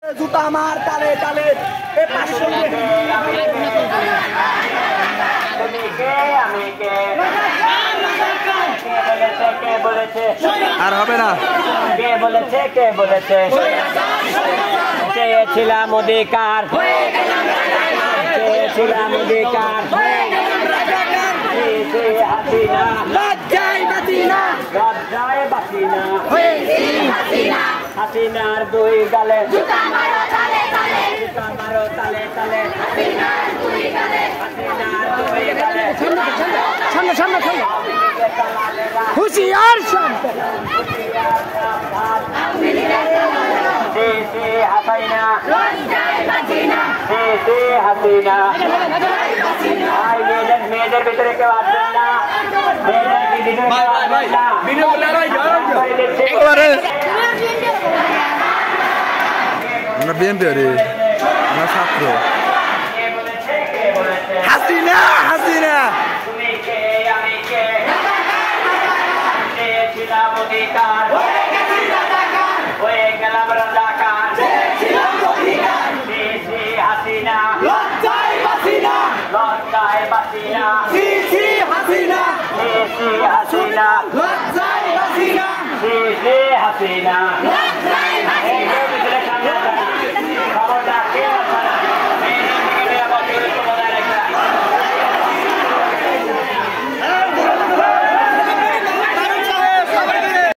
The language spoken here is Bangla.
জুতা মার তালে তালে এ পাশে আর হবে না। কে বলেছে চেয়েছিলাম অধিকার হাসিনা লজ্জায় বাঁচি না হাসিনার দুই গালে জুতা মারো তালে তালে হাসিনার দুই গালে সামনে হুঁশিয়ার হাসিনা মেয়েদের ভিতরে কেউ আসবেন না। আমরা বিএনপি আমরা ছাত্র। হাসিনা হয়ে গেলাম রাজাকার হাসিনা লজ্জায় বাঁচি না হাসিনা লজ্জায় বাঁচি না হাসিনা